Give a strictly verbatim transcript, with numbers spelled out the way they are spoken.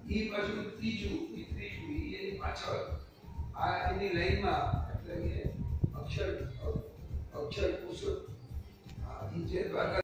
એ પાછું ત્રીજું એ ત્રીજું એની પાછળ આ એની લાઈનમાં એટલે કે અક્ષર અક્ષર પુરુષ જે દ્વારકા